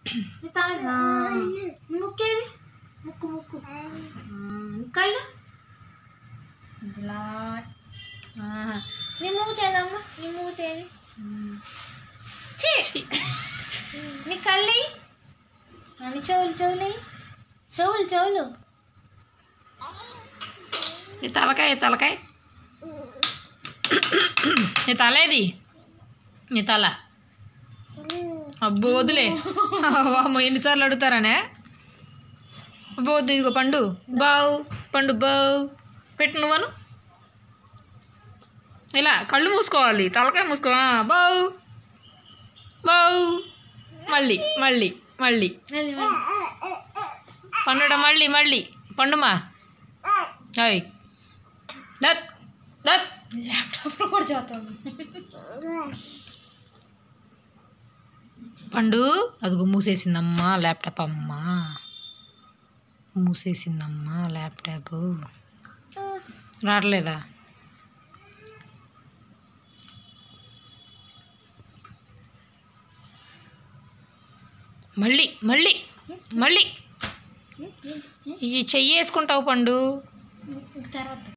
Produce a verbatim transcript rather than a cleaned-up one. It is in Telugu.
నీ తల నీ ముక్కేది ముక్కు ముక్కు కళ్ళు ఇలా నీ మూతేదమ్మా నీ మూతేది నీ కళ్ళు నీ చెవులు చెవులు చెవులు చెవులు నీ తలకాయ తలకాయ నీ తల ఏది నీ తల అబ్బో వదిలే అమ్మ ఎన్నిసార్లు అడుగుతారనే అబ్బో వద్దు ఇదిగో పండు బావు పండు బావు పెట్టు నువ్వను ఇలా కళ్ళు మూసుకోవాలి తలకాయ మూసుకో బావు బావు మళ్ళీ మళ్ళీ మళ్ళీ పండుడ మళ్ళీ మళ్ళీ పండుమా అయ్ దత్ దత్ ల్యాప్టాప్లో కూడా చదువుతాను పండు అదిగో మూసేసిందమ్మా ల్యాప్టాప్ అమ్మా మూసేసిందమ్మా ల్యాప్టాప్ రావట్లేదా మళ్ళీ మళ్ళీ మళ్ళీ ఈ చెయ్యి వేసుకుంటావు పండు తర్వాత